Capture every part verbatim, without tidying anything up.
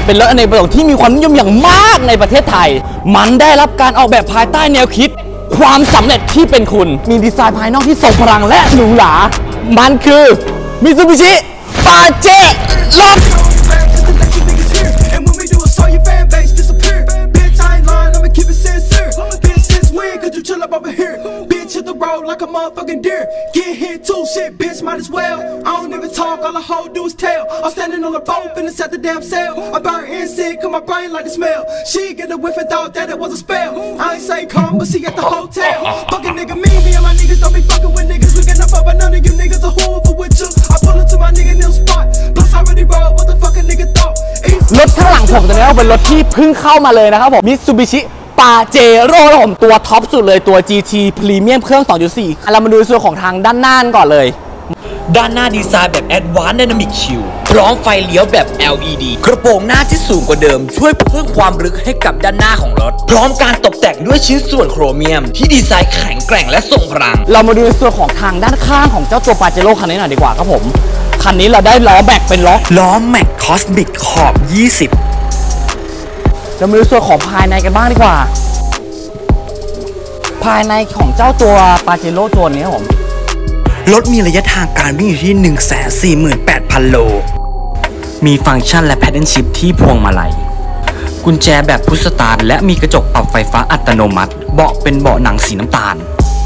เป็นรถอเนกประสงค์ที่มีความนิยมอย่างมากในประเทศไทยมันได้รับการออกแบบภายใต้แนวคิดความสำเร็จที่เป็นคุณมีดีไซน์ภายนอกที่ทรงพลังและหรูหรามันคือ Mitsubishi Pajero like a motherfucking deer. Get hit too, shit, bitch, might as well. I don't even talk, all I hold do is tell. I'm standing on the boat, finna set the damn sail. I burn insect, cause my brain like the smell. She get a whiff and thought that it was a spell. I ain't say come, but she at the hotel. Fucking nigga, me, me and my niggas don't be fucking with niggas. We get up, but none of you niggas are whoever with you. I pull up to my nigga new spot. Plus I already rode what the fucking nigga thought. รถข้างหลังผมตัวนี้เป็นรถที่เพิ่งเข้ามาเลยนะครับผม Mitsubishi Pajero แล้วผมตัวท็อปสุดเลยตัว จี ที Premium เครื่อง สองจุดสี่ เรามาดูส่วนของทางด้านหน้าก่อนเลยด้านหน้าดีไซน์แบบ Advanced Dynamic Shield พร้อมไฟเลี้ยวแบบ แอล อี ดี กระโปรงหน้าที่สูงกว่าเดิมช่วยเพิ่มความลึกให้กับด้านหน้าของรถพร้อมการตกแต่งด้วยชิ้นส่วนโครเมียมที่ดีไซน์แข็งแกร่งและทรงพลังเรามาดูในส่วนของทางด้านข้างของเจ้าตัว Pajero คันนี้หน่อยดีกว่าครับผมคันนี้เราได้ล้อแม็กเป็นล้อล้อแม็กคอสมิกขอบยี่สิบเรามาดูส่วนของภายในกันบ้างดีกว่าภายในของเจ้าตัว Pajero ตัวนี้ผมรถมีระยะทางการวิ่งอยู่ที่ หนึ่งแสนสี่หมื่นแปดพัน โลมีฟังก์ชันและ Paddle Shift ที่พวงมาลัยกุญแจแบบพุชสตาร์ทและมีกระจกปรับไฟฟ้าอัตโนมัติเบาะเป็นเบาะหนังสีน้ำตาล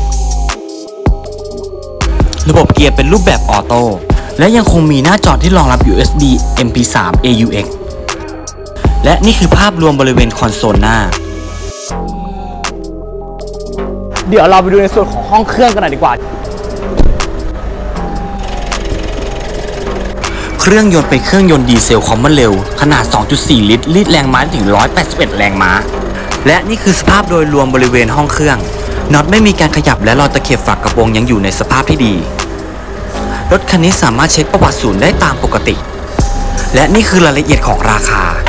ระบบเกียร์เป็นรูปแบบออโต้และยังคงมีหน้าจอที่รองรับ ยู เอส บี เอ็ม พี สาม เอ ยู เอ็กซ์ และนี่คือภาพรวมบริเวณคอนโซลหน้าเดี๋ยวเราไปดูในส่วนของห้องเครื่องกันหน่อยดีกว่าเครื่องยนต์เป็นเครื่องยนต์ดีเซลคอมมอนเร็วขนาด สองจุดสี่ ลิตรรีดแรงม้าถึงหนึ่งร้อยแปดสิบเอ็ดแรงม้าและนี่คือสภาพโดยรวมบริเวณห้องเครื่องน็อตไม่มีการขยับและรอยตะเข็บฝากกระโปรงยังอยู่ในสภาพที่ดีรถคันนี้สามารถเช็คประวัติศูนย์ได้ตามปกติและนี่คือรายละเอียดของราคา